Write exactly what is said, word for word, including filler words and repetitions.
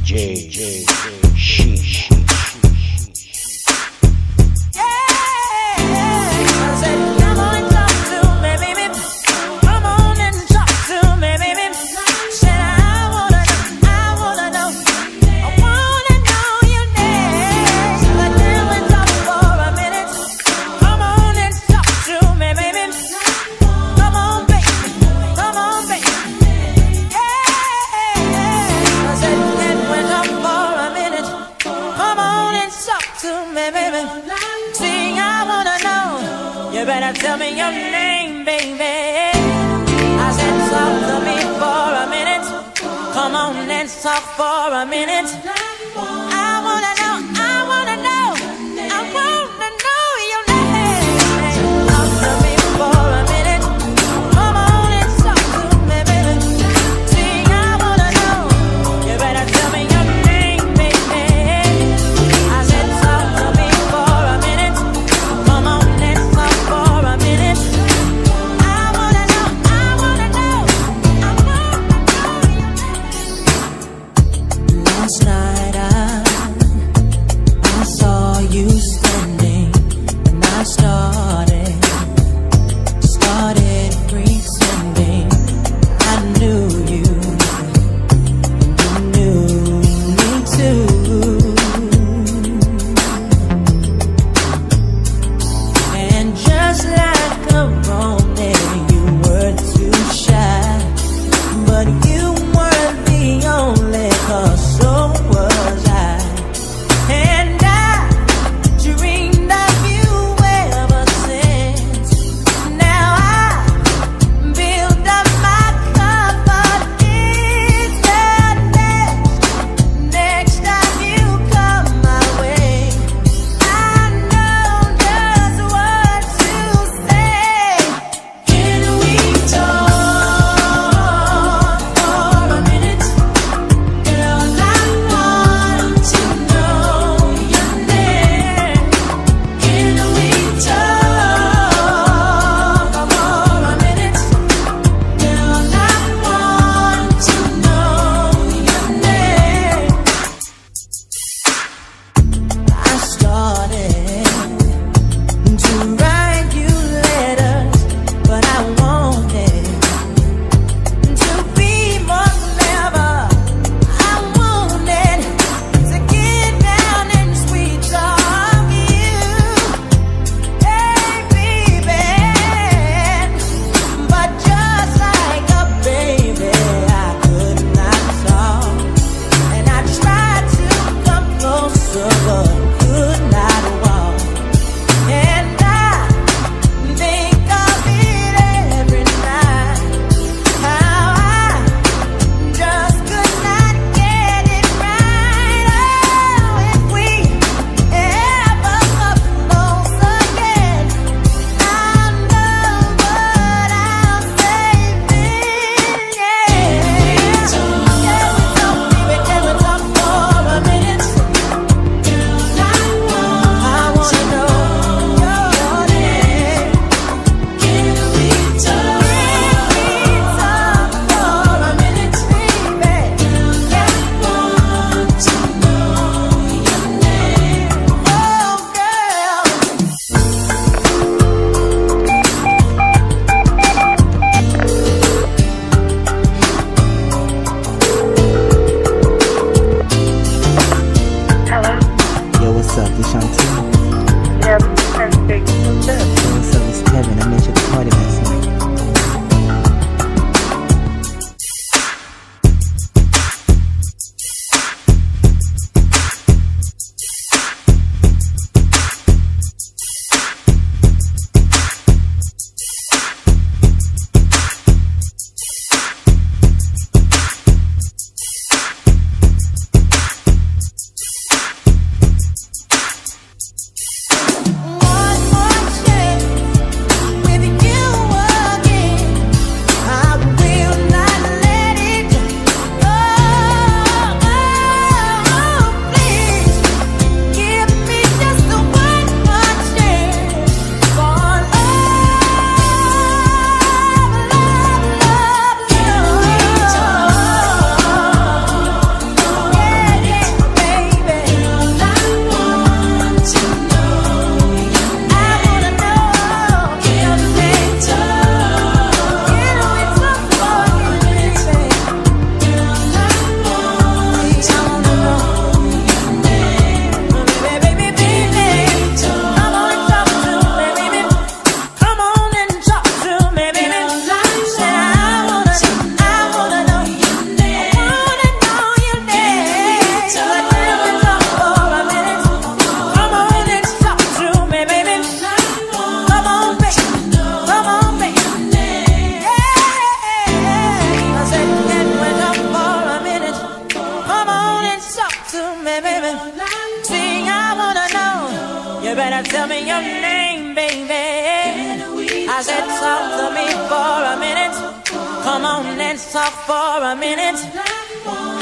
J, Sheesh. Tell me your name, baby. I said, talk to me for a minute. Come on, let's talk for a minute. I wanna know, I wanna know, I wanna know your name. Talk to me for a minute. Come on and talk to me, baby. See, I wanna know. You better tell me your name, baby. I said, talk to me for a minute. Come on, let's talk for a minute. I wanna know, I wanna know, I wanna know your name. Last night I baby, baby. See, I wanna know. You better tell me your name, baby. I said, talk to me for a minute. Come on and talk for a minute.